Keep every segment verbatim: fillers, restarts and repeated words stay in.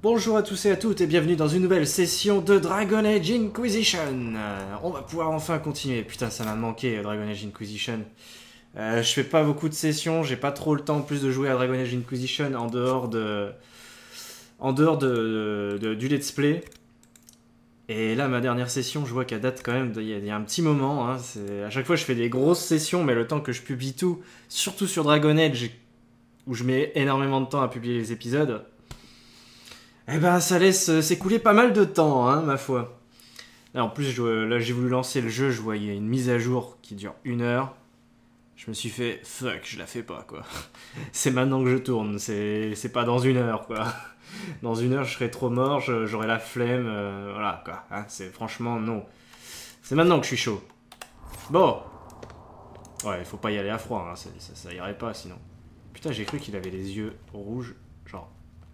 Bonjour à tous et à toutes et bienvenue dans une nouvelle session de Dragon Age Inquisition. Euh, on va pouvoir enfin continuer. Putain, ça m'a manqué Dragon Age Inquisition. Euh, je fais pas beaucoup de sessions, j'ai pas trop le temps en plus de jouer à Dragon Age Inquisition en dehors de, en dehors de, de, de du let's play. Et là, ma dernière session, je vois qu'à date quand même, il y, y a un petit moment. Hein, à chaque fois, je fais des grosses sessions, mais le temps que je publie tout, surtout sur Dragon Age, où je mets énormément de temps à publier les épisodes. Eh ben, ça laisse s'écouler pas mal de temps, hein, ma foi. Là, en plus, je, là, j'ai voulu lancer le jeu, je voyais une mise à jour qui dure une heure. Je me suis fait, fuck, je la fais pas, quoi. C'est maintenant que je tourne, c'est, c'est pas dans une heure, quoi. Dans une heure, je serais trop mort, je, j'aurais la flemme, euh, voilà, quoi. Hein, c'est franchement, non. C'est maintenant que je suis chaud. Bon. Ouais, il faut pas y aller à froid, hein, ça, ça, ça irait pas, sinon. Putain, j'ai cru qu'il avait les yeux rouges, genre...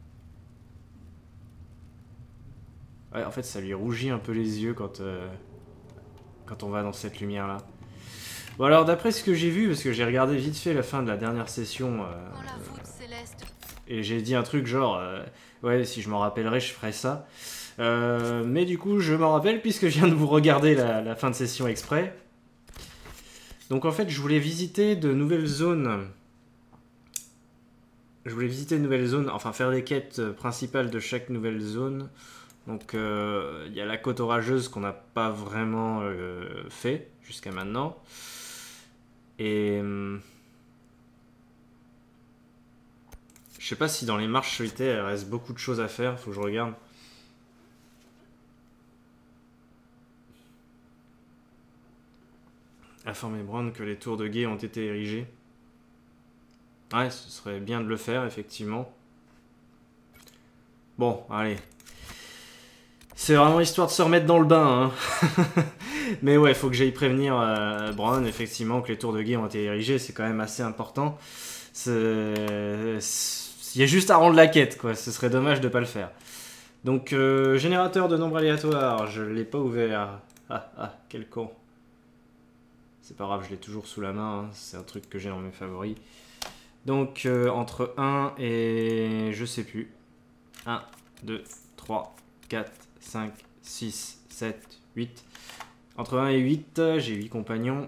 Ouais, en fait, ça lui rougit un peu les yeux quand, euh, quand on va dans cette lumière-là. Bon, alors, d'après ce que j'ai vu, parce que j'ai regardé vite fait la fin de la dernière session, euh, et j'ai dit un truc genre, euh, ouais, si je m'en rappellerai, je ferai ça. Euh, mais du coup, je m'en rappelle puisque je viens de vous regarder la, la fin de session exprès. Donc, en fait, je voulais visiter de nouvelles zones. Je voulais visiter de nouvelles zones, enfin, faire les quêtes principales de chaque nouvelle zone. Donc il euh, y a la côte orageuse qu'on n'a pas vraiment euh, fait jusqu'à maintenant. Et euh, je sais pas si dans les marches solitaires il reste beaucoup de choses à faire, faut que je regarde. Informer Brown que les tours de guet ont été érigées. Ouais, ce serait bien de le faire effectivement. Bon, allez. C'est vraiment histoire de se remettre dans le bain, hein. Mais ouais, faut que j'aille prévenir euh, Brown, effectivement, que les tours de guet ont été érigés, c'est quand même assez important. Il y a juste à rendre la quête, quoi, ce serait dommage de pas le faire. Donc, euh, générateur de nombres aléatoires, je l'ai pas ouvert. Ah, ah, quel con. C'est pas grave, je l'ai toujours sous la main, hein. C'est un truc que j'ai dans mes favoris. Donc, euh, entre un et... je sais plus. un, deux, trois, quatre... cinq, six, sept, huit. Entre un et huit, j'ai huit compagnons.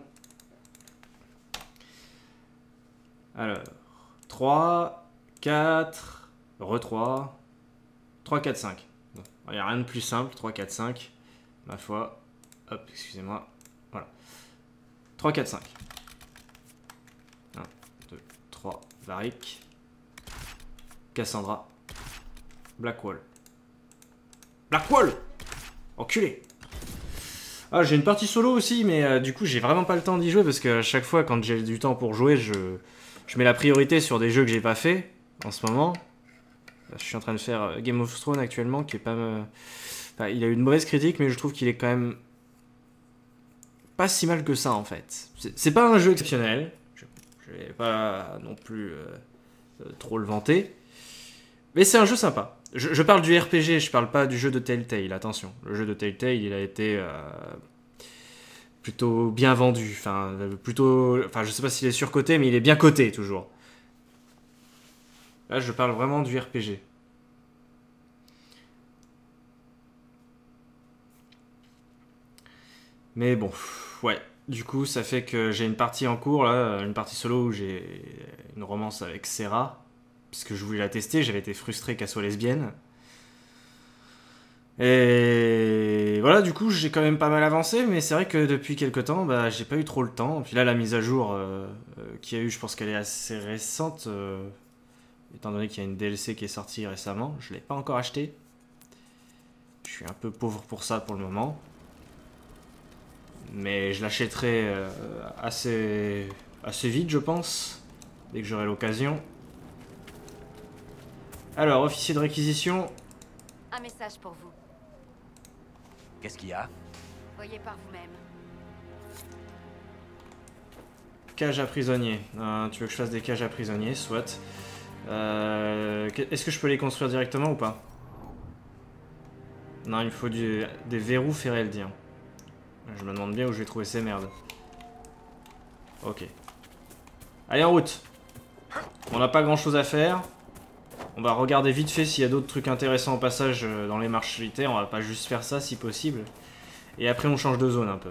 Alors, trois, quatre, re trois, trois, quatre, cinq. Il n'y a rien de plus simple, trois, quatre, cinq, ma foi. Hop, excusez-moi. Voilà. trois, quatre, cinq. un, deux, trois, Varric. Cassandra. Blackwall. Blackwall! Enculé! Ah, j'ai une partie solo aussi, mais euh, du coup, j'ai vraiment pas le temps d'y jouer parce que à chaque fois, quand j'ai du temps pour jouer, je, je mets la priorité sur des jeux que j'ai pas fait en ce moment. Je suis en train de faire Game of Thrones actuellement, qui est pas. Euh... Enfin, il a eu une mauvaise critique, mais je trouve qu'il est quand même pas si mal que ça en fait. C'est pas un jeu exceptionnel, je, je vais pas non plus euh, euh, trop le vanter, mais c'est un jeu sympa. Je, je parle du R P G, je parle pas du jeu de Telltale, attention. Le jeu de Telltale, il a été euh, plutôt bien vendu. Enfin, plutôt... Enfin, je sais pas s'il est surcoté, mais il est bien coté, toujours. Là, je parle vraiment du R P G. Mais bon, ouais. Du coup, ça fait que j'ai une partie en cours, là, une partie solo où j'ai une romance avec Serra. Parce que je voulais la tester, j'avais été frustré qu'elle soit lesbienne. Et voilà, du coup, j'ai quand même pas mal avancé, mais c'est vrai que depuis quelques temps, bah, j'ai pas eu trop le temps. Puis là, la mise à jour euh, euh, qu'il y a eu, je pense qu'elle est assez récente, euh, étant donné qu'il y a une D L C qui est sortie récemment. Je l'ai pas encore acheté. Je suis un peu pauvre pour ça pour le moment. Mais je l'achèterai euh, assez, assez vite, je pense, dès que j'aurai l'occasion. Alors, officier de réquisition. Un message pour vous. Qu'est-ce qu'il y a? Voyez par vous-même. Cage à prisonniers. Euh, tu veux que je fasse des cages à prisonniers? Soit. Euh, Est-ce que je peux les construire directement ou pas? Non, il me faut du, des verrous fereldiens. Je me demande bien où je vais trouver ces merdes. Ok. Allez, en route. On n'a pas grand chose à faire. On va regarder vite fait s'il y a d'autres trucs intéressants au passage euh, dans les marches solitaires. On va pas juste faire ça si possible. Et après on change de zone un peu.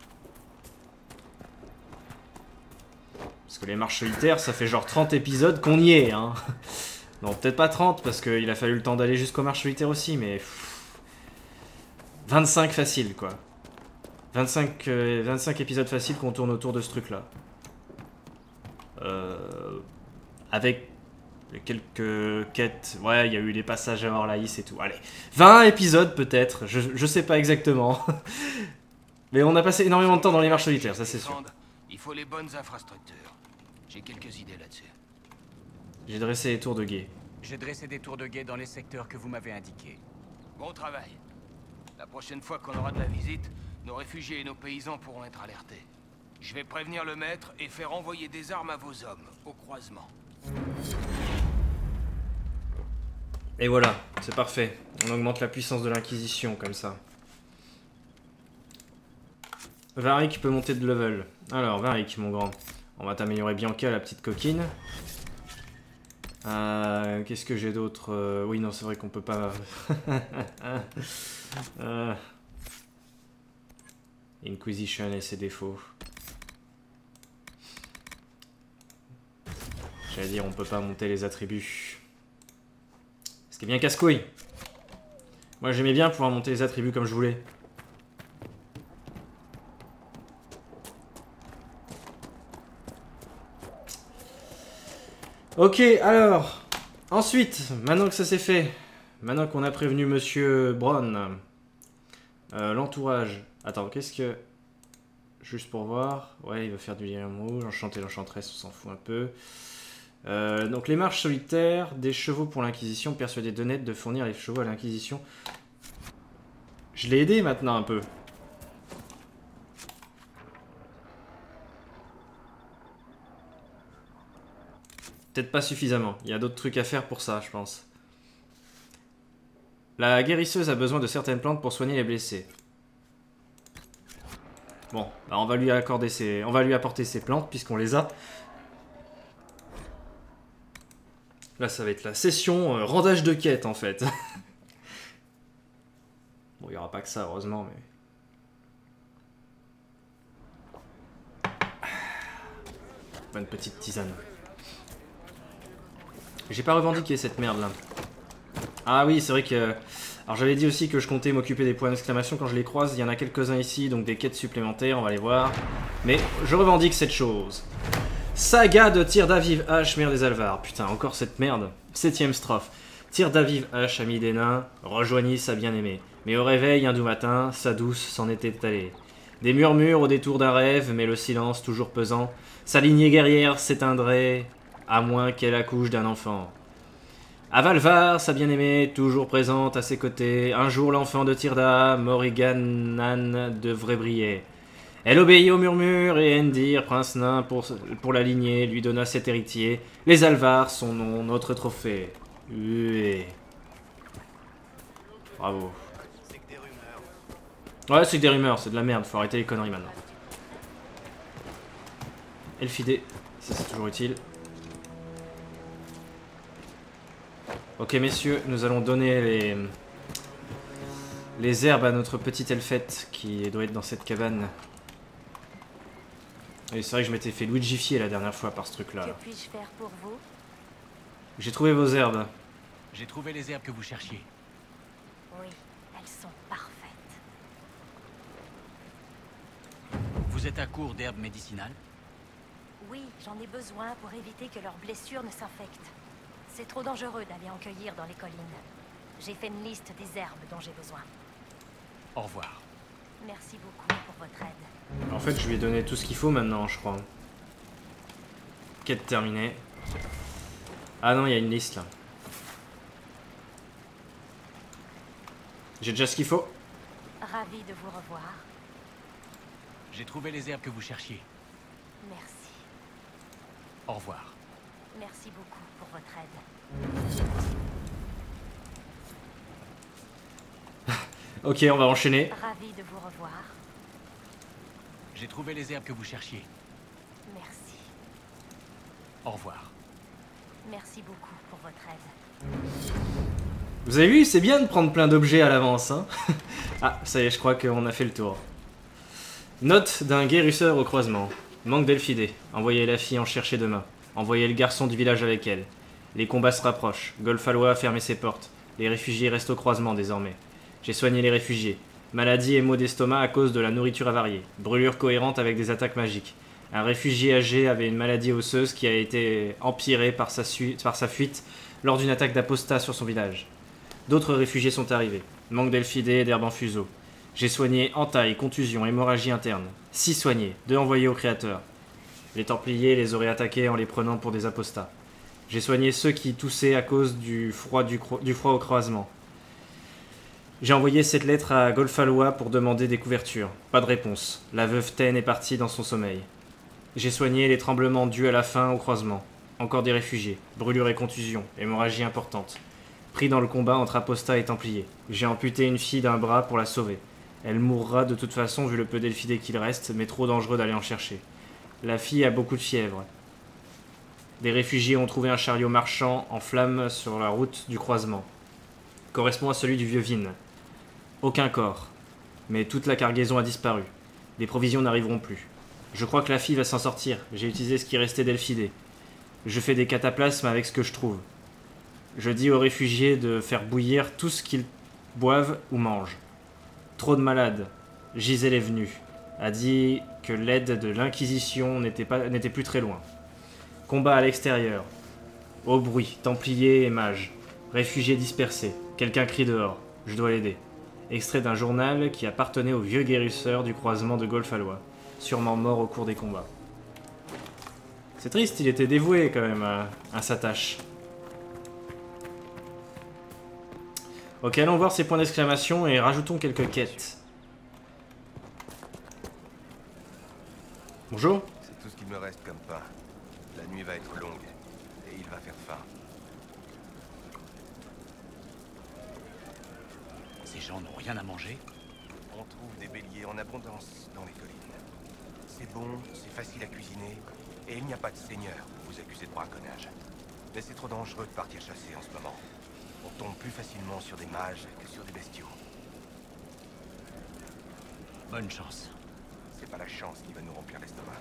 Parce que les marches solitaires, ça fait genre trente épisodes qu'on y est, hein. Non, peut-être pas trente, parce qu'il a fallu le temps d'aller jusqu'aux marches solitaires aussi, mais... Pff, vingt-cinq facile, quoi. vingt-cinq, euh, vingt-cinq épisodes faciles qu'on tourne autour de ce truc-là. Euh, avec quelques quêtes. Ouais, il y a eu les passages à Orlaïs et tout. Allez, vingt épisodes peut-être, je, je sais pas exactement. Mais on a passé énormément de temps dans les marches solitaires, ça c'est sûr. Il faut les bonnes infrastructures. J'ai quelques idées là-dessus. J'ai dressé les tours de guet. J'ai dressé des tours de guet dans les secteurs que vous m'avez indiqués. Bon travail. La prochaine fois qu'on aura de la visite, nos réfugiés et nos paysans pourront être alertés. Je vais prévenir le maître et faire envoyer des armes à vos hommes, au croisement. Et voilà, c'est parfait. On augmente la puissance de l'Inquisition comme ça. Varric peut monter de level. Alors, Varric, mon grand. On va t'améliorer Bianca, la petite coquine. Euh, Qu'est-ce que j'ai d'autre euh, Oui, non, c'est vrai qu'on peut pas... euh... Inquisition et ses défauts. J'allais dire, on peut pas monter les attributs. Ce qui est bien casse-couille. Moi, j'aimais bien pouvoir monter les attributs comme je voulais. Ok, alors, ensuite, maintenant que ça c'est fait, maintenant qu'on a prévenu Monsieur Brown, euh, l'entourage. Attends, qu'est-ce que... Juste pour voir. Ouais, il va faire du lyrium rouge, enchanté l'enchanteresse, on s'en fout un peu. Euh, donc les marches solitaires, des chevaux pour l'Inquisition, persuadé de net de fournir les chevaux à l'Inquisition. Je l'ai aidé maintenant un peu. Peut-être pas suffisamment. Il y a d'autres trucs à faire pour ça, je pense. La guérisseuse a besoin de certaines plantes pour soigner les blessés. Bon, bah on va lui accorder ses... on va lui apporter ses plantes puisqu'on les a. Là, ça va être la session euh, rendage de quête en fait. Bon, il n'y aura pas que ça, heureusement, mais... Bonne petite tisane. J'ai pas revendiqué cette merde là. Ah oui, c'est vrai que... Alors j'avais dit aussi que je comptais m'occuper des points d'exclamation quand je les croise. Il y en a quelques-uns ici, donc des quêtes supplémentaires, on va les voir. Mais je revendique cette chose. Saga de Tyr d'Aviv H, mère des Alvars. Putain, encore cette merde. Septième strophe. Tyr d'Aviv H, ami des nains, rejoignit sa bien-aimée. Mais au réveil, un doux matin, sa douce s'en était allée. Des murmures au détour d'un rêve, mais le silence toujours pesant. Sa lignée guerrière s'éteindrait... à moins qu'elle accouche d'un enfant. À Valvar, sa bien-aimée, toujours présente à ses côtés, un jour l'enfant de Tyrda, Morriganan, devrait briller. Elle obéit au murmure et Endir, prince nain pour, pour la lignée, lui donna cet héritier. Les Alvars, son nom, notre trophée. Ué. Bravo. Ouais, c'est que des rumeurs, c'est de la merde, faut arrêter les conneries maintenant. Elfidé, ça c'est toujours utile. Ok messieurs, nous allons donner les, les herbes à notre petite elfette qui doit être dans cette cabane. Et c'est vrai que je m'étais fait luigifier la dernière fois par ce truc là. Que puis-je faire pour vous? J'ai trouvé vos herbes. J'ai trouvé les herbes que vous cherchiez. Oui, elles sont parfaites. Vous êtes à court d'herbes médicinales? Oui, j'en ai besoin pour éviter que leurs blessures ne s'infectent. C'est trop dangereux d'aller en cueillir dans les collines. J'ai fait une liste des herbes dont j'ai besoin. Au revoir. Merci beaucoup pour votre aide. En fait, je lui ai donné tout ce qu'il faut maintenant, je crois. Quête terminée. Ah non, il y a une liste là. J'ai déjà ce qu'il faut. Ravi de vous revoir. J'ai trouvé les herbes que vous cherchiez. Merci. Au revoir. Merci beaucoup pour votre aide. Ok, on va enchaîner. Ravi de vous revoir. J'ai trouvé les herbes que vous cherchiez. Merci. Au revoir. Merci beaucoup pour votre aide. Vous avez vu, c'est bien de prendre plein d'objets à l'avance, hein. Ah, ça y est, je crois qu'on a fait le tour. Note d'un guérisseur au croisement. Manque d'Elfidé. Envoyez la fille en chercher demain. Envoyez le garçon du village avec elle. Les combats se rapprochent. Golfalois a fermé ses portes. Les réfugiés restent au croisement désormais. J'ai soigné les réfugiés. Maladie et maux d'estomac à cause de la nourriture avariée. Brûlure cohérente avec des attaques magiques. Un réfugié âgé avait une maladie osseuse qui a été empirée par sa, par sa fuite lors d'une attaque d'apostats sur son village. D'autres réfugiés sont arrivés. Manque d'Elfidé et d'herbes en fuseau. J'ai soigné entaille, contusion, hémorragie interne. Six soignés, deux envoyés au Créateur. Les Templiers les auraient attaqués en les prenant pour des apostats. J'ai soigné ceux qui toussaient à cause du froid, du, du froid au croisement. J'ai envoyé cette lettre à Golfalois pour demander des couvertures. Pas de réponse. La veuve Ten est partie dans son sommeil. J'ai soigné les tremblements dus à la faim au croisement. Encore des réfugiés. Brûlure et contusion. Hémorragie importante. Pris dans le combat entre apostats et templiers. J'ai amputé une fille d'un bras pour la sauver. Elle mourra de toute façon vu le peu d'Elfidé qu'il reste, mais trop dangereux d'aller en chercher. La fille a beaucoup de fièvre. Des réfugiés ont trouvé un chariot marchand en flammes sur la route du croisement. Correspond à celui du vieux Vin. Aucun corps. Mais toute la cargaison a disparu. Les provisions n'arriveront plus. Je crois que la fille va s'en sortir. J'ai utilisé ce qui restait d'Elfidé. Je fais des cataplasmes avec ce que je trouve. Je dis aux réfugiés de faire bouillir tout ce qu'ils boivent ou mangent. Trop de malades. Gisèle est venue. A dit que l'aide de l'Inquisition n'était pas, n'était plus très loin. Combat à l'extérieur. Au bruit, Templiers et mages. Réfugiés dispersés. Quelqu'un crie dehors. Je dois l'aider. Extrait d'un journal qui appartenait au vieux guérisseur du croisement de Golfalois. Sûrement mort au cours des combats. C'est triste, il était dévoué quand même à, à sa tâche. Ok, allons voir ces points d'exclamation et rajoutons quelques quêtes. Bonjour. C'est tout ce qu'il me reste comme pain. La nuit va être longue et il va faire faim. Ces gens n'ont rien à manger? On trouve des béliers en abondance dans les collines. C'est bon, c'est facile à cuisiner, et il n'y a pas de seigneur pour vous accuser de braconnage. Mais c'est trop dangereux de partir chasser en ce moment. On tombe plus facilement sur des mages que sur des bestiaux. Bonne chance. C'est pas la chance qui va nous remplir l'estomac.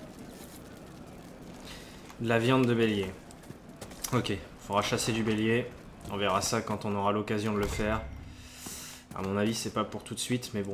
De la viande de bélier. Ok, faudra chasser du bélier. On verra ça quand on aura l'occasion de le faire. À mon avis, c'est pas pour tout de suite, mais bon.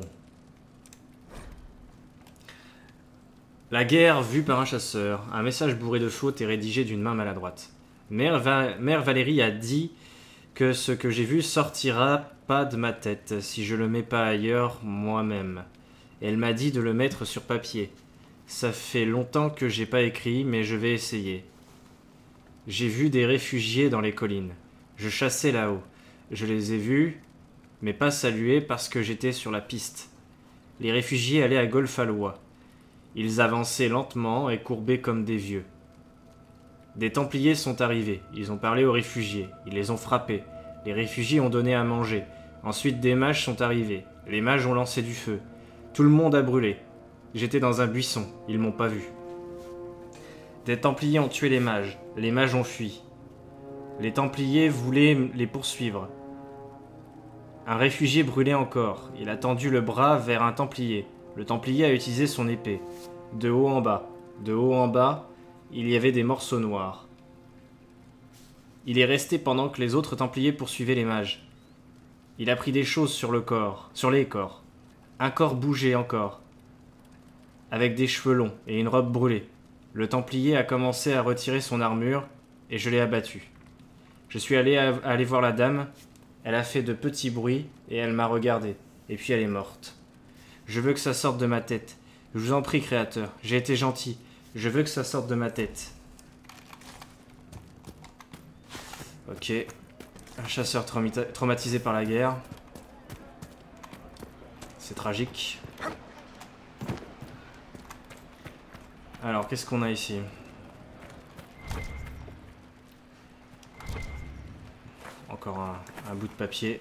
La guerre vue par un chasseur. Un message bourré de fautes et rédigé d'une main maladroite. Mère, Va- Mère Valérie a dit que ce que j'ai vu sortira pas de ma tête si je le mets pas ailleurs moi-même. Elle m'a dit de le mettre sur papier. Ça fait longtemps que j'ai pas écrit, mais je vais essayer. J'ai vu des réfugiés dans les collines. Je chassais là-haut. Je les ai vus, mais pas salués parce que j'étais sur la piste. Les réfugiés allaient à Golfalois. Ils avançaient lentement et courbés comme des vieux. Des Templiers sont arrivés. Ils ont parlé aux réfugiés. Ils les ont frappés. Les réfugiés ont donné à manger. Ensuite, des mages sont arrivés. Les mages ont lancé du feu. Tout le monde a brûlé. J'étais dans un buisson. Ils m'ont pas vu. Des Templiers ont tué les mages. Les mages ont fui. Les Templiers voulaient les poursuivre. Un réfugié brûlait encore. Il a tendu le bras vers un Templier. Le Templier a utilisé son épée. De haut en bas. De haut en bas, il y avait des morceaux noirs. Il est resté pendant que les autres Templiers poursuivaient les mages. Il a pris des choses sur le corps, sur les corps. Un corps bougeait encore, avec des cheveux longs et une robe brûlée. Le Templier a commencé à retirer son armure et je l'ai abattu. Je suis allé à, aller voir la dame. Elle a fait de petits bruits et elle m'a regardé. Et puis elle est morte. Je veux que ça sorte de ma tête. Je vous en prie, Créateur. J'ai été gentil. Je veux que ça sorte de ma tête. Ok. Un chasseur traumata- traumatisé par la guerre. C'est tragique. Alors, qu'est-ce qu'on a ici? Encore un, un bout de papier.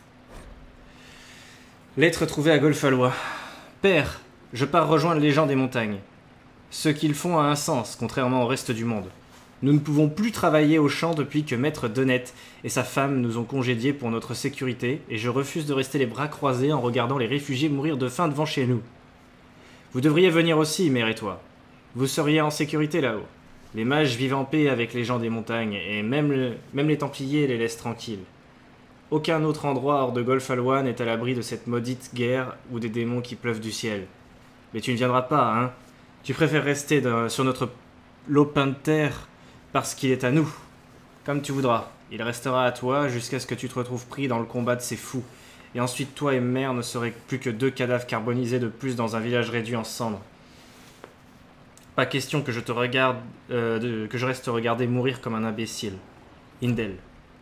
Lettre trouvée à Golfalois. Père, je pars rejoindre les gens des montagnes. Ce qu'ils font a un sens, contrairement au reste du monde. Nous ne pouvons plus travailler au champ depuis que Maître Denette et sa femme nous ont congédiés pour notre sécurité, et je refuse de rester les bras croisés en regardant les réfugiés mourir de faim devant chez nous. Vous devriez venir aussi, mère et toi. Vous seriez en sécurité là-haut. Les mages vivent en paix avec les gens des montagnes, et même, le, même les Templiers les laissent tranquilles. Aucun autre endroit hors de Golfalwa n'est à l'abri de cette maudite guerre ou des démons qui pleuvent du ciel. Mais tu ne viendras pas, hein? Tu préfères rester de, sur notre lopin de terre parce qu'il est à nous. Comme tu voudras. Il restera à toi jusqu'à ce que tu te retrouves pris dans le combat de ces fous. Et ensuite, toi et mère ne seraient plus que deux cadavres carbonisés de plus dans un village réduit en cendres. Pas question que je te regarde, euh, de, que je reste te regarder mourir comme un imbécile. Indel.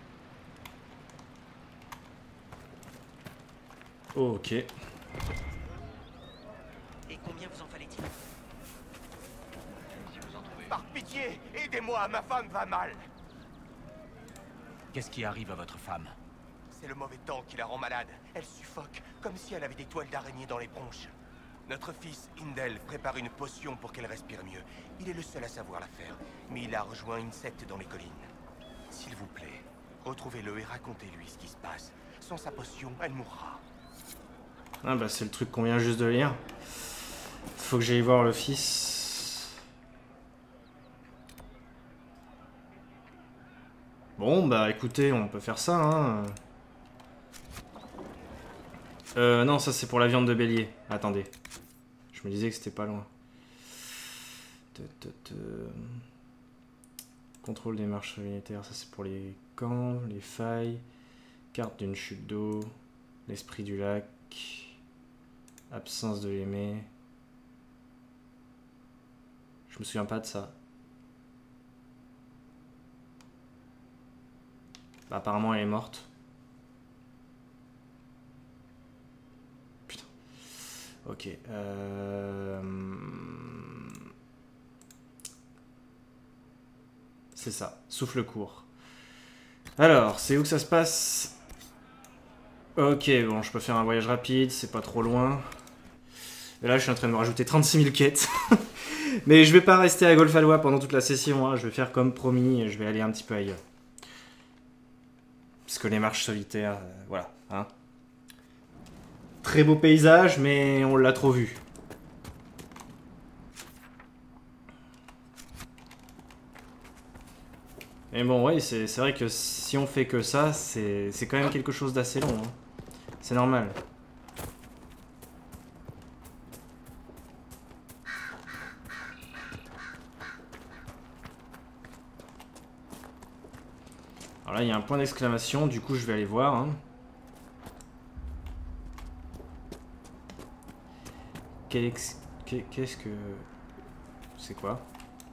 Oh, ok. Et combien vous en fallait-il? Par pitié, aidez-moi, ma femme va mal. Qu'est-ce qui arrive à votre femme? C'est le mauvais temps qui la rend malade. Elle suffoque, comme si elle avait des toiles d'araignée dans les bronches. Notre fils, Indel, prépare une potion pour qu'elle respire mieux. Il est le seul à savoir la faire, mais il a rejoint une secte dans les collines. S'il vous plaît, retrouvez-le et racontez-lui ce qui se passe. Sans sa potion, elle mourra. Ah bah c'est le truc qu'on vient juste de lire. Faut que j'aille voir le fils. Bon bah écoutez, on peut faire ça, hein. Euh non, ça c'est pour la viande de bélier. Attendez. Je me disais que c'était pas loin. Contrôle des marches militaires, ça c'est pour les camps, les failles. Carte d'une chute d'eau. L'esprit du lac. Absence de l'aimer. Je me souviens pas de ça. Bah, apparemment elle est morte. Putain. Ok. Euh... C'est ça. Souffle court. Alors, c'est où que ça se passe? Ok, bon, je peux faire un voyage rapide, c'est pas trop loin. Et là, je suis en train de me rajouter trente-six mille quêtes. Mais je vais pas rester à Golfalwa pendant toute la session, hein. Je vais faire comme promis, je vais aller un petit peu ailleurs. Parce que les marches solitaires, euh, voilà. Hein. Très beau paysage, mais on l'a trop vu. Mais bon, ouais, c'est vrai que si on fait que ça, c'est quand même quelque chose d'assez long. Hein. C'est normal. Alors là, il y a un point d'exclamation, du coup, je vais aller voir. Hein. Qu'est-ce que... C'est quoi?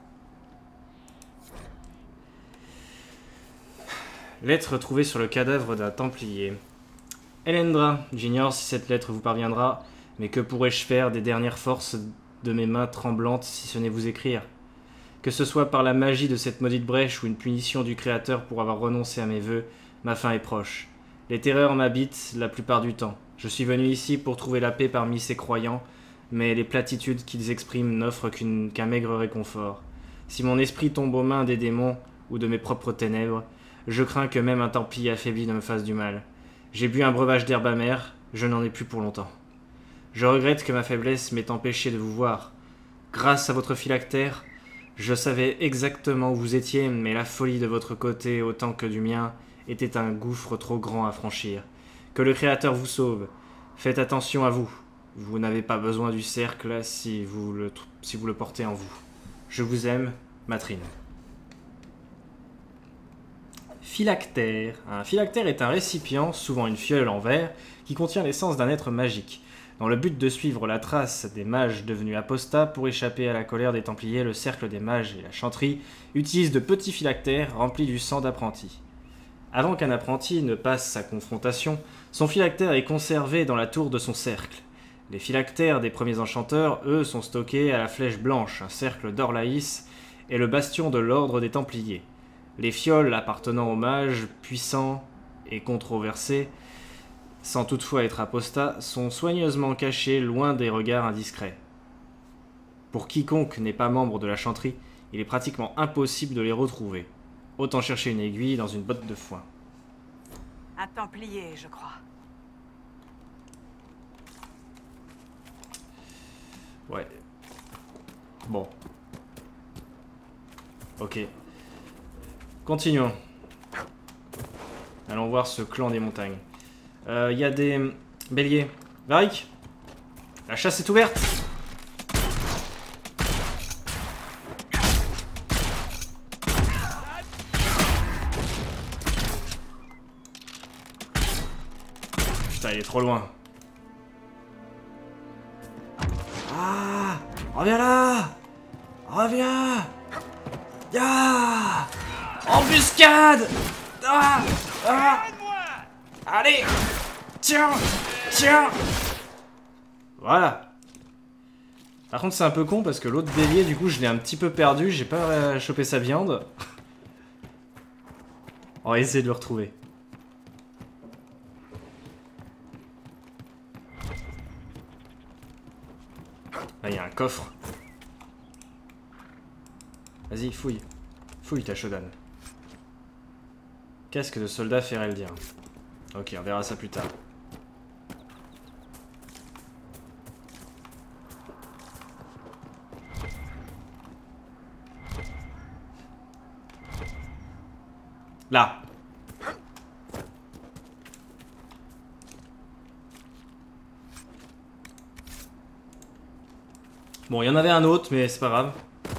Lettre trouvée sur le cadavre d'un Templier. Elendra, j'ignore si cette lettre vous parviendra, mais que pourrais-je faire des dernières forces de mes mains tremblantes si ce n'est vous écrire? Que ce soit par la magie de cette maudite brèche ou une punition du Créateur pour avoir renoncé à mes vœux, ma fin est proche. Les terreurs m'habitent la plupart du temps. Je suis venu ici pour trouver la paix parmi ces croyants, mais les platitudes qu'ils expriment n'offrent qu'un qu'un maigre réconfort. Si mon esprit tombe aux mains des démons ou de mes propres ténèbres, je crains que même un Templier affaibli ne me fasse du mal. J'ai bu un breuvage d'herbe amère, je n'en ai plus pour longtemps. Je regrette que ma faiblesse m'ait empêché de vous voir. Grâce à votre phylactère, je savais exactement où vous étiez, mais la folie de votre côté autant que du mien était un gouffre trop grand à franchir. Que le Créateur vous sauve. Faites attention à vous. Vous n'avez pas besoin du cercle si vous le, si vous le portez en vous. Je vous aime, Matrine. Phylactère. Un phylactère est un récipient, souvent une fiole en verre, qui contient l'essence d'un être magique. Dans le but de suivre la trace des mages devenus apostats pour échapper à la colère des Templiers, le cercle des mages et la chanterie utilisent de petits phylactères remplis du sang d'apprentis. Avant qu'un apprenti ne passe sa confrontation, son phylactère est conservé dans la tour de son cercle. Les phylactères des premiers enchanteurs, eux, sont stockés à la Flèche Blanche, un cercle d'Orlaïs, et le bastion de l'ordre des Templiers. Les fioles appartenant aux mages, puissants et controversés, sans toutefois être apostats, sont soigneusement cachées loin des regards indiscrets. Pour quiconque n'est pas membre de la chanterie, il est pratiquement impossible de les retrouver. Autant chercher une aiguille dans une botte de foin. Un templier, je crois. Ouais. Bon. Ok. Continuons. Allons voir ce clan des montagnes. Il euh, y a des béliers. Varric, la chasse est ouverte. Putain, il est trop loin. Ah, reviens là. Reviens. Ya. Embuscade. Ah, ah. Allez. Tiens. Tiens. Voilà. Par contre c'est un peu con parce que l'autre bélier du coup je l'ai un petit peu perdu. J'ai pas euh, chopé sa viande. On va essayer de le retrouver. Là il y a un coffre. Vas-y fouille. Fouille ta Shodan. Casque de soldat Fereldien. Ok, on verra ça plus tard. Là. Bon, il y en avait un autre, mais c'est pas grave.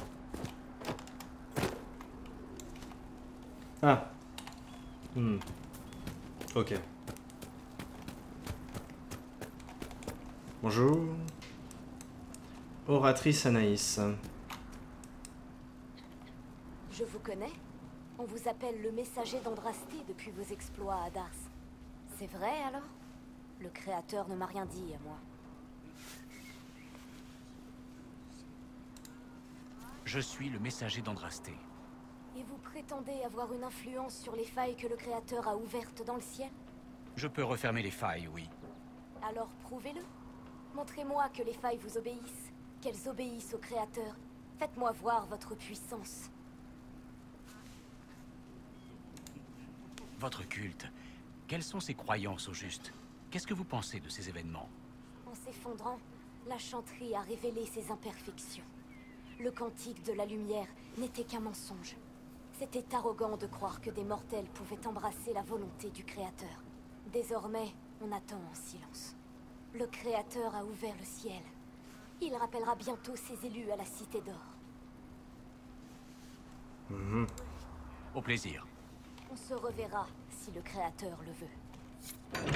Ah. Hmm. Ok. Bonjour. Oratrice Anaïs. Je vous connais. On vous appelle le messager d'Andrasté depuis vos exploits à Dars. C'est vrai alors? Le créateur ne m'a rien dit à moi. Je suis le messager d'Andrasté. Et vous prétendez avoir une influence sur les failles que le créateur a ouvertes dans le ciel? Je peux refermer les failles, oui. Alors prouvez-le. Montrez-moi que les failles vous obéissent, qu'elles obéissent au créateur. Faites-moi voir votre puissance. Votre culte, quelles sont ses croyances au juste? Qu'est-ce que vous pensez de ces événements? En s'effondrant, la chanterie a révélé ses imperfections. Le cantique de la lumière n'était qu'un mensonge. C'était arrogant de croire que des mortels pouvaient embrasser la volonté du créateur. Désormais, on attend en silence. Le créateur a ouvert le ciel. Il rappellera bientôt ses élus à la Cité d'Or. Mmh. Au plaisir. On se reverra si le créateur le veut.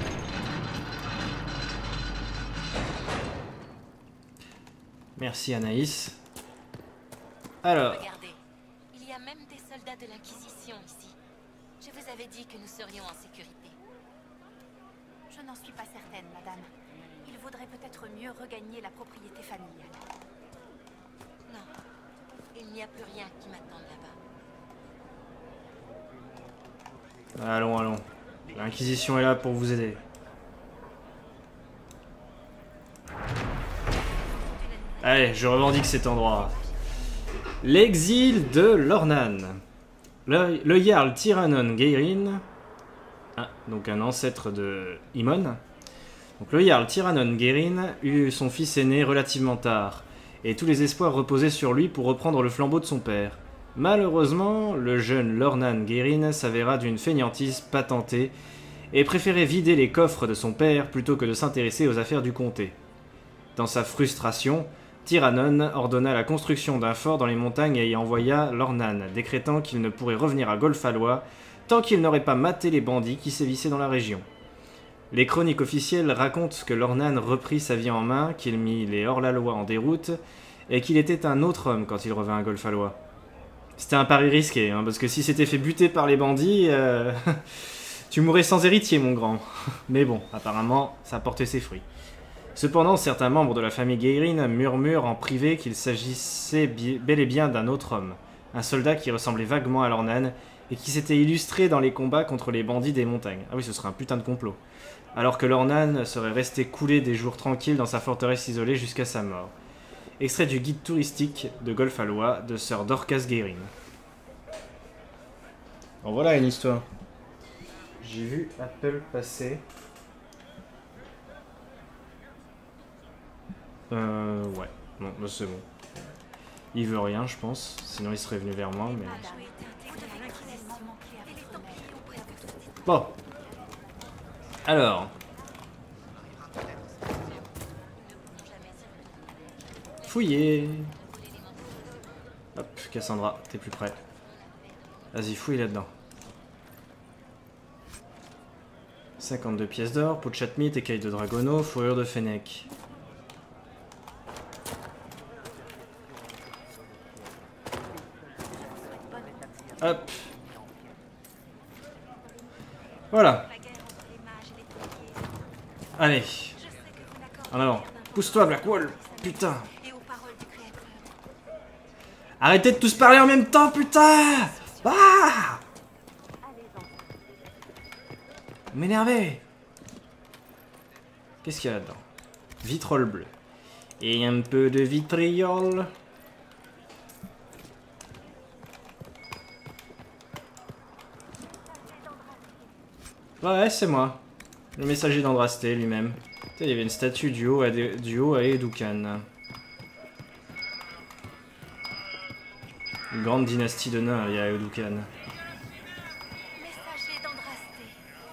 Merci Anaïs. Alors. Regardez, il y a même des soldats de l'Inquisition ici. Je vous avais dit que nous serions en sécurité. Je n'en suis pas certaine, madame. Il vaudrait peut-être mieux regagner la propriété familiale. Non, il n'y a plus rien qui m'attend là-bas. Allons, allons. L'Inquisition est là pour vous aider. Allez, je revendique cet endroit. L'exil de Lornan. Le, le Jarl Tyrannon Geirin, ah, donc un ancêtre de Imon. Donc le Jarl Tyrannon Geirin eut son fils aîné relativement tard, et tous les espoirs reposaient sur lui pour reprendre le flambeau de son père. Malheureusement, le jeune Lornan Geirin s'avéra d'une fainéantise patentée, et préférait vider les coffres de son père plutôt que de s'intéresser aux affaires du comté. Dans sa frustration, Tyrannon ordonna la construction d'un fort dans les montagnes et y envoya Lornan, décrétant qu'il ne pourrait revenir à Golfalois tant qu'il n'aurait pas maté les bandits qui sévissaient dans la région. Les chroniques officielles racontent que Lornan reprit sa vie en main, qu'il mit les hors-la-loi en déroute, et qu'il était un autre homme quand il revint à Golfalois. C'était un pari risqué, hein, parce que si c'était fait buter par les bandits, euh... tu mourrais sans héritier, mon grand. Mais bon, apparemment, ça a porté ses fruits. Cependant, certains membres de la famille Geirin murmurent en privé qu'il s'agissait bel et bien d'un autre homme, un soldat qui ressemblait vaguement à Lornan et qui s'était illustré dans les combats contre les bandits des montagnes. Ah oui, ce serait un putain de complot. Alors que Lornan serait resté coulé des jours tranquilles dans sa forteresse isolée jusqu'à sa mort. Extrait du guide touristique de Golfalois de Sir Dorcas Guérin. Bon voilà une histoire. J'ai vu Apple passer. Euh ouais. Non, bah c'est bon. Il veut rien je pense. Sinon il serait venu vers moi mais... Bon. Alors. Fouiller. Hop, Cassandra, t'es plus près. Vas-y, fouille là-dedans. cinquante-deux pièces d'or, peau de chatmite, écaille de dragono, fourrure de fennec. Hop. Voilà. Allez. En avant. Pousse-toi, Blackwall. Putain. Arrêtez de tous parler en même temps, putain. Ah. M'énerver. Qu'est-ce qu'il y a là-dedans? Vitrol bleu. Et un peu de vitriol. Ouais, c'est moi. Le messager d'Andrasté lui-même. Il y avait une statue du haut à, du haut à Edoukan. Une grande dynastie de nains, il y a Edoukan. Messager d'Andrasté.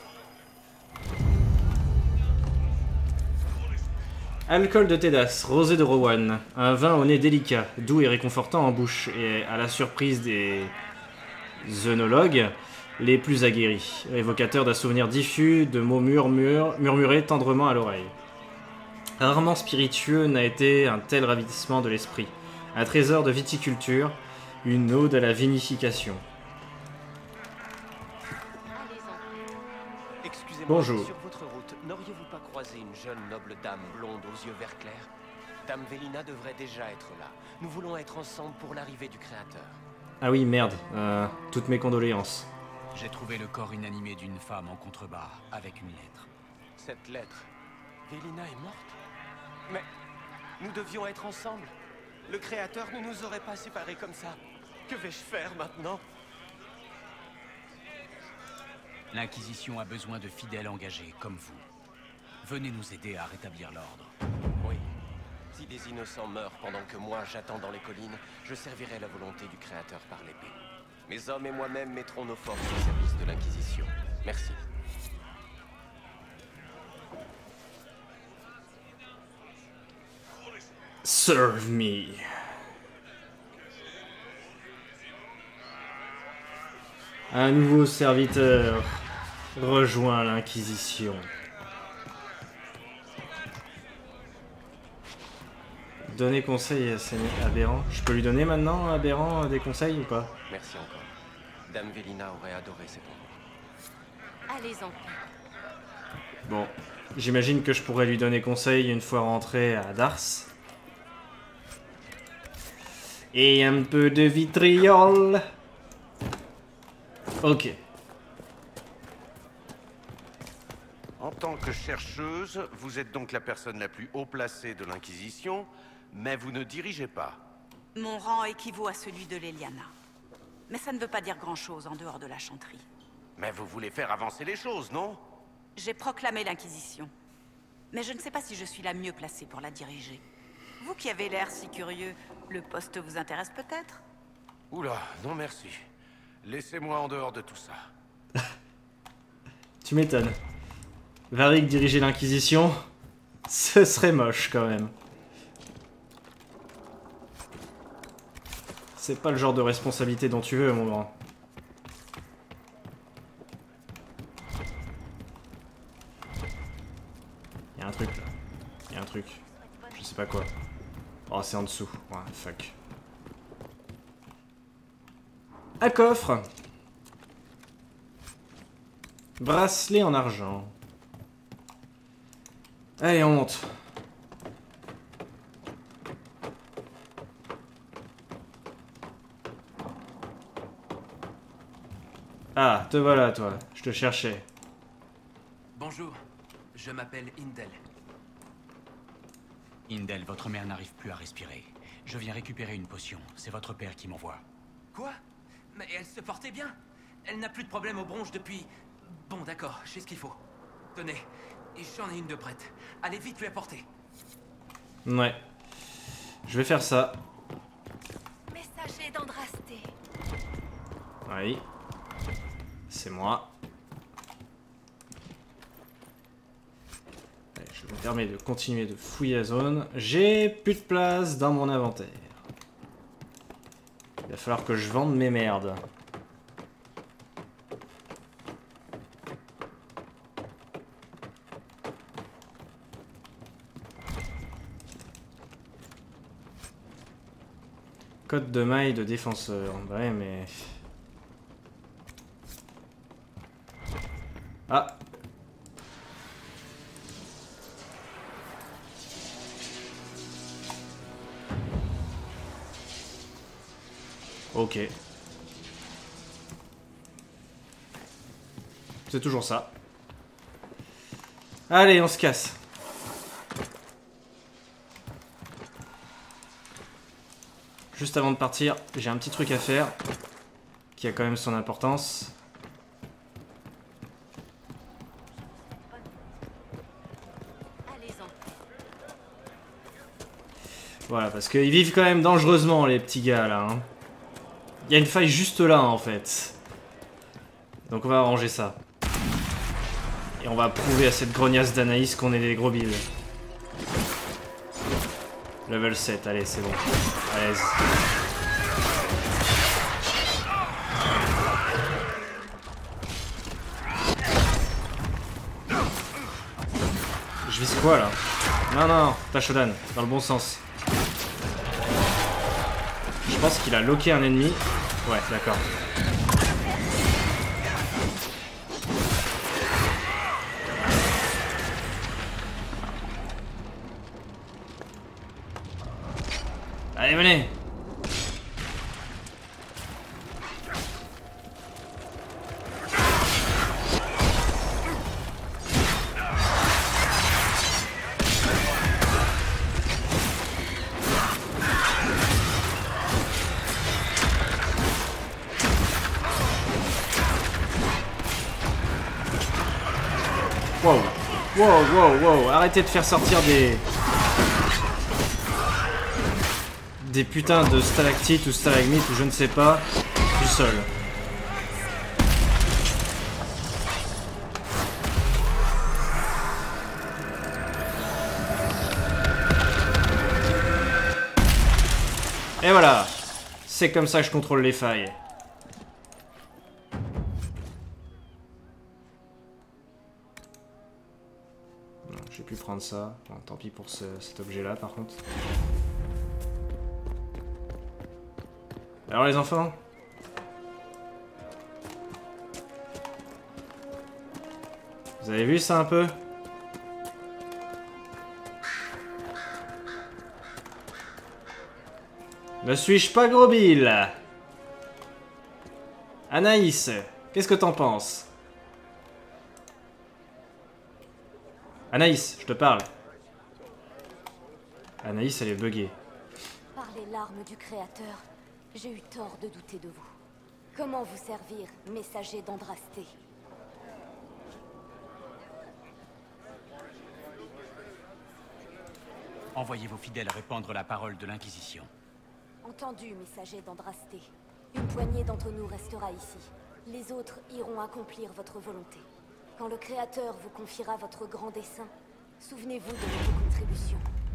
Alcool de Tédas, rosé de Rowan. Un vin au nez délicat, doux et réconfortant en bouche. Et à la surprise des œnologues les plus aguerris. Évocateur d'un souvenir diffus, de mots murmure, murmurés tendrement à l'oreille. Rarement spiritueux n'a été un tel ravissement de l'esprit. Un trésor de viticulture, une ode à la vinification. Excusez-moi, Bonjour. sur votre route, n'auriez-vous pas croisé une jeune noble dame blonde aux yeux vert clair? Dame Vélina devrait déjà être là. Nous voulons être ensemble pour l'arrivée du Créateur. Ah oui, merde. Euh, toutes mes condoléances. J'ai trouvé le corps inanimé d'une femme en contrebas, avec une lettre. Cette lettre, Vélina est morte? Mais nous devions être ensemble. Le Créateur ne nous aurait pas séparés comme ça. Que vais-je faire maintenant? L'Inquisition a besoin de fidèles engagés, comme vous. Venez nous aider à rétablir l'ordre. Oui. Si des innocents meurent pendant que moi j'attends dans les collines, je servirai la volonté du Créateur par l'épée. Mes hommes et moi-même mettrons nos forces au service de l'Inquisition. Merci. Serve me. Un nouveau serviteur rejoint l'Inquisition. Donner conseil à Seigneur Aberrant. Je peux lui donner maintenant à Aberrant des conseils ou pas? Merci encore. Dame Vélina aurait adoré cet endroit. Allez-en. Bon, j'imagine que je pourrais lui donner conseil une fois rentré à Dars. Et un peu de vitriol. Ok. En tant que chercheuse, vous êtes donc la personne la plus haut placée de l'Inquisition, mais vous ne dirigez pas. Mon rang équivaut à celui de l'Eliana. Mais ça ne veut pas dire grand-chose en dehors de la chanterie. Mais vous voulez faire avancer les choses, non? J'ai proclamé l'Inquisition. Mais je ne sais pas si je suis la mieux placée pour la diriger. Vous qui avez l'air si curieux, le poste vous intéresse peut-être? Oula, non merci. Laissez-moi en dehors de tout ça. Tu m'étonnes. Varric diriger l'Inquisition, ce serait moche quand même. C'est pas le genre de responsabilité dont tu veux, mon grand. Y'a un truc là. Y'a un truc. Je sais pas quoi. Oh, c'est en dessous. Ouais, fuck. Un coffre. Bracelet en argent. Allez, on monte. Ah, te voilà, toi. Je te cherchais. Bonjour, je m'appelle Indel. Indel, votre mère n'arrive plus à respirer. Je viens récupérer une potion. C'est votre père qui m'envoie. Quoi? Mais elle se portait bien. Elle n'a plus de problème aux bronches depuis... Bon, d'accord, je sais ce qu'il faut. Tenez, j'en ai une de prête. Allez vite lui apporter. Ouais. Je vais faire ça. Messager d'Andrasté. Oui. C'est moi. Allez, je me permets de continuer de fouiller la zone. J'ai plus de place dans mon inventaire. Il va falloir que je vende mes merdes. Code de maille de défenseur. Bah ouais, mais... Ah! Ok. C'est toujours ça. Allez, on se casse. Juste avant de partir, j'ai un petit truc à faire qui a quand même son importance. Voilà, parce qu'ils vivent quand même dangereusement, les petits gars, là. Hein. Il y a une faille juste là, en fait. Donc on va arranger ça. Et on va prouver à cette grognasse d'Anaïs qu'on est des gros billes. Level sept, allez, c'est bon. À l'aise. Je vise quoi, là? Non, non, Tashodan, dans le bon sens. Je pense qu'il a loqué un ennemi. Ouais, d'accord. Allez, venez. Wow, wow, wow, wow, arrêtez de faire sortir des... Des putains de stalactites ou stalagmites ou je ne sais pas, du sol. Et voilà, c'est comme ça que je contrôle les failles. J'ai pu prendre ça. Bon, tant pis pour ce, cet objet-là, par contre. Alors les enfants? Vous avez vu ça un peu? Ne suis-je pas gros Bill? Anaïs, qu'est-ce que t'en penses? Anaïs, je te parle. Anaïs, elle est buggée. Par les larmes du Créateur, j'ai eu tort de douter de vous. Comment vous servir, messager d'Andrasté? Envoyez vos fidèles répandre la parole de l'Inquisition. Entendu, messager d'Andrasté. Une poignée d'entre nous restera ici. Les autres iront accomplir votre volonté. Quand le Créateur vous confiera votre grand dessein, souvenez-vous de votre contribution.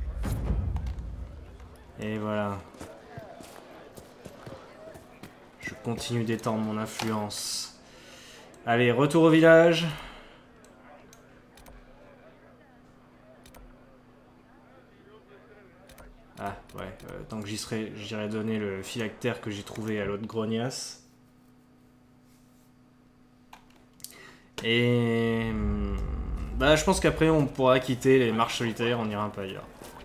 Et voilà. Je continue d'étendre mon influence. Allez, retour au village. Ah, ouais. Euh, tant que j'y serai, j'irai donner le phylactère que j'ai trouvé à l'autre grognasse. Et... Bah, je pense qu'après, on pourra quitter les marches solitaires, on ira un peu ailleurs.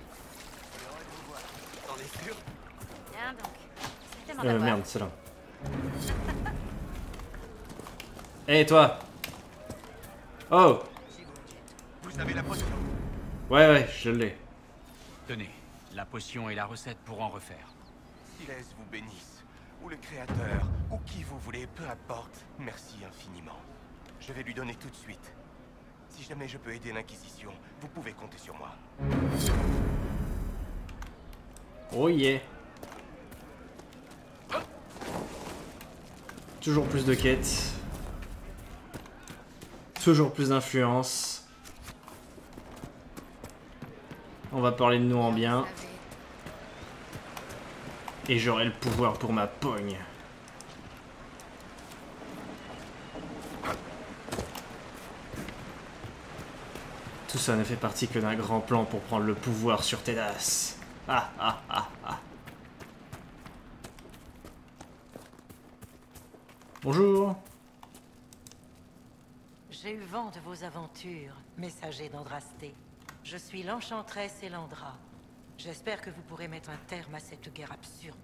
Bien donc. C'était Euh, merde, c'est là. Hé, hey, toi! Oh! Vous avez la potion? Ouais, ouais, je l'ai. Tenez, la potion et la recette pour en refaire. Siles vous bénisse, ou le Créateur, ou qui vous voulez, peu importe. Merci infiniment. Je vais lui donner tout de suite. Si jamais je peux aider l'Inquisition, vous pouvez compter sur moi. Oh yeah. Toujours plus de quêtes. Toujours plus d'influence. On va parler de nous en bien. Et j'aurai le pouvoir pour ma pogne. Tout ça ne fait partie que d'un grand plan pour prendre le pouvoir sur Tedas. Ah ah ah ah. Bonjour. J'ai eu vent de vos aventures, messager d'Andrasté. Je suis l'enchanteresse Elandra. J'espère que vous pourrez mettre un terme à cette guerre absurde.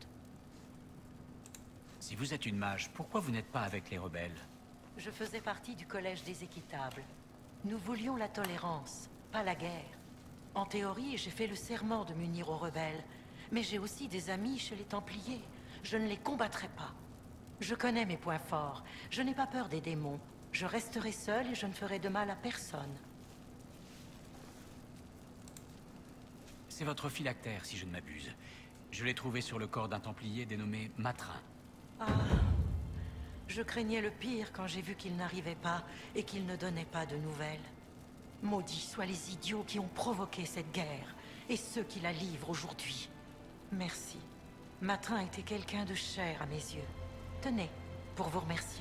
Si vous êtes une mage, pourquoi vous n'êtes pas avec les rebelles? Je faisais partie du Collège des Équitables. Nous voulions la tolérance, pas la guerre. En théorie, j'ai fait le serment de m'unir aux rebelles. Mais j'ai aussi des amis chez les Templiers. Je ne les combattrai pas. Je connais mes points forts. Je n'ai pas peur des démons. Je resterai seul et je ne ferai de mal à personne. C'est votre phylactère, si je ne m'abuse. Je l'ai trouvé sur le corps d'un Templier dénommé Matrin. Ah... Je craignais le pire quand j'ai vu qu'il n'arrivait pas et qu'il ne donnait pas de nouvelles. Maudits soient les idiots qui ont provoqué cette guerre et ceux qui la livrent aujourd'hui. Merci. Matrin était quelqu'un de cher à mes yeux. Tenez, pour vous remercier.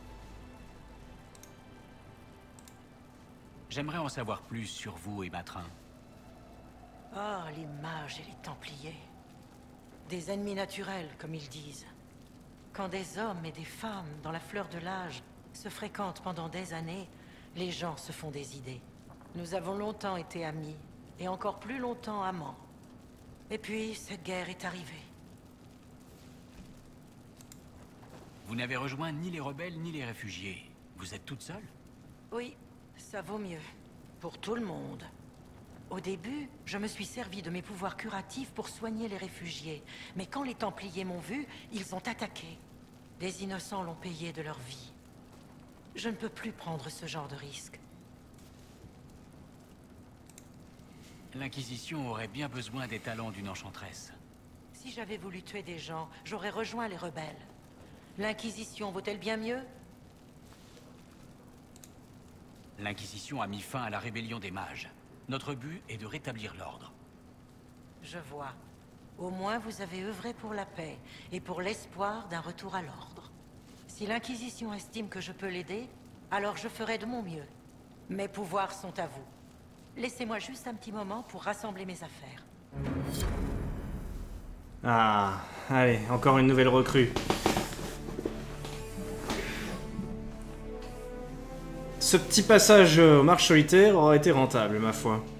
J'aimerais en savoir plus sur vous et Matrin. Ah, les mages et les Templiers. Des ennemis naturels, comme ils disent. Quand des hommes et des femmes, dans la fleur de l'âge, se fréquentent pendant des années, les gens se font des idées. Nous avons longtemps été amis, et encore plus longtemps amants. Et puis, cette guerre est arrivée. Vous n'avez rejoint ni les rebelles ni les réfugiés. Vous êtes toute seule? Oui, ça vaut mieux. Pour tout le monde. Au début, je me suis servi de mes pouvoirs curatifs pour soigner les réfugiés. Mais quand les Templiers m'ont vu, ils ont attaqué. Des innocents l'ont payé de leur vie. Je ne peux plus prendre ce genre de risque. L'Inquisition aurait bien besoin des talents d'une enchanteresse. Si j'avais voulu tuer des gens, j'aurais rejoint les rebelles. L'Inquisition vaut-elle bien mieux? L'Inquisition a mis fin à la rébellion des mages. Notre but est de rétablir l'ordre. Je vois. Au moins vous avez œuvré pour la paix et pour l'espoir d'un retour à l'ordre. Si l'Inquisition estime que je peux l'aider, alors je ferai de mon mieux. Mes pouvoirs sont à vous. Laissez-moi juste un petit moment pour rassembler mes affaires. Ah, allez, encore une nouvelle recrue. Ce petit passage aux marches solitaires aura été rentable, ma foi.